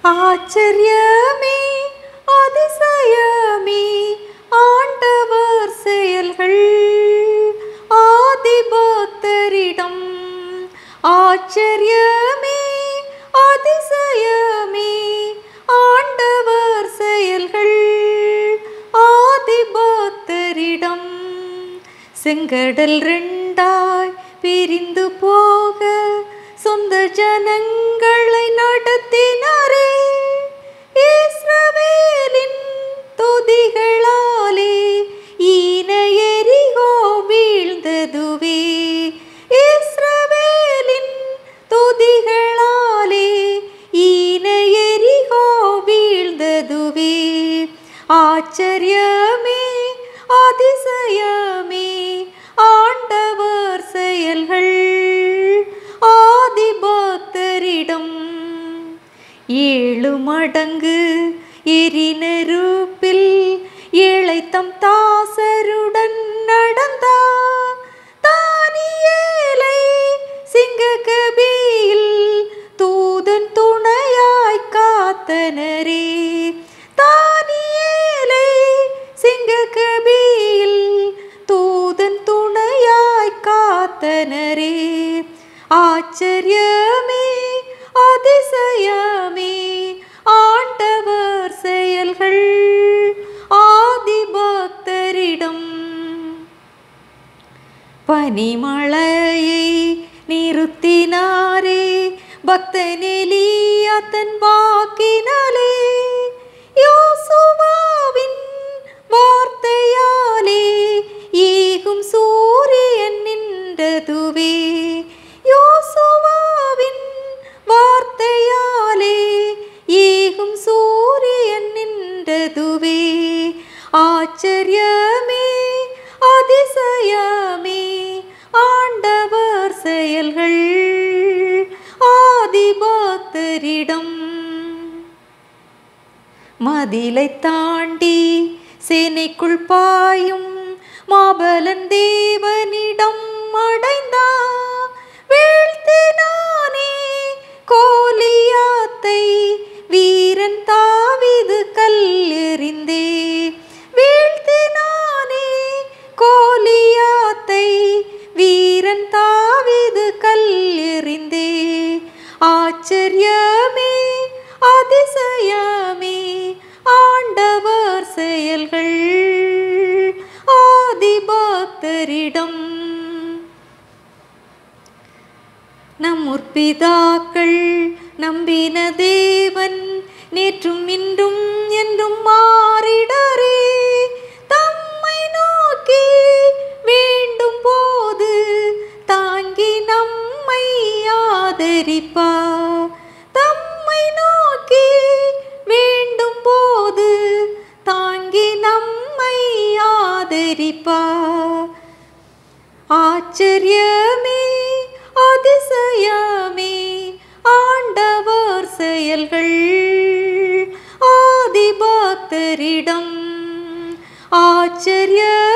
ஆச்சரியமே அதிசயமே ஆண்டவர் செயல்கள் ஆதிபக்தரிடம். ஆச்சரியமே அதிசயமே ஆண்டவர் செயல்கள் ஆதிபக்தரிடம். செங்கடல் ரெண்டாய் பிரிந்து போக சொந்த ஜனங்களை நடத்தினாரே. இஸ்ரவேலின் துதிகளாலே ஈன எரிகோ வீழ்ந்ததுவே. இஸ்ரவேலின் துதிகளாலே ஈன எரிகோ வீழ்ந்ததுவே. ஆச்சரியமே அதிசயமே ஆண்டவர் செயல்கள் ஆதிபக்தரிடம். 7 மடங்கு எரிநெருப்பில் ஏழைத்தம் தாசருடன் நடந்தார். தானியேலை சிங்கக்கபியில் தூதன் துணையாய் காத்தனரே. தானியேலை சிங்கக்கபியில் தூதன் துணையாய் காத்தனரே. ஆச்சரியமே அதிசயமே ஆண்டவர் செயல்கள் ஆதிபக்தரிடம். பனிமழையை நிறுத்தினாரே பக்தன் எலியா தன் வாக்கினாலே. யோசுவாவின் வார்த்தையாலே ஏகும் சூரியன் நின்றதுவே. யோசுவாவின் வார்த்தையாலே ஏகும் சூரியன் நின்றதுவே. ஆச்சரியமே அதிசயமே ஆண்டவர் செயல்கள் ஆதிபக்தரிடம். மதிலை தாண்டி சேனைக்குள் பாயும் மாபலன் தேவனிடம் அடைந்தார். வீழ்த்தினானே கோலியாத்தை வீரன் தாவீது கல்லெறிந்தே. வீழ்த்தினானே கோலியாத்தை வீரன் தாவீது கல்லெறிந்தே. ஆச்சரியமே அதிசயமே ஆண்டவர் செயல்கள் ஆதிபக்தரிடம். நம் முற்பிதாக்கள் நம்பின தேவன் நேற்றும் இன்றும் என்றும் மாறிடரே. தம்மை நோக்கி வேண்டும் போது தாங்கி நம்மை ஆதரிப்பார். தம்மை நோக்கி வேண்டும் போது தாங்கி நம்மை ஆதரிப்பார். ஆச்சரியமே அதிசயமே ஆண்டவர் செயல்கள் ஆதிபக்தரிடம். ஆச்சரிய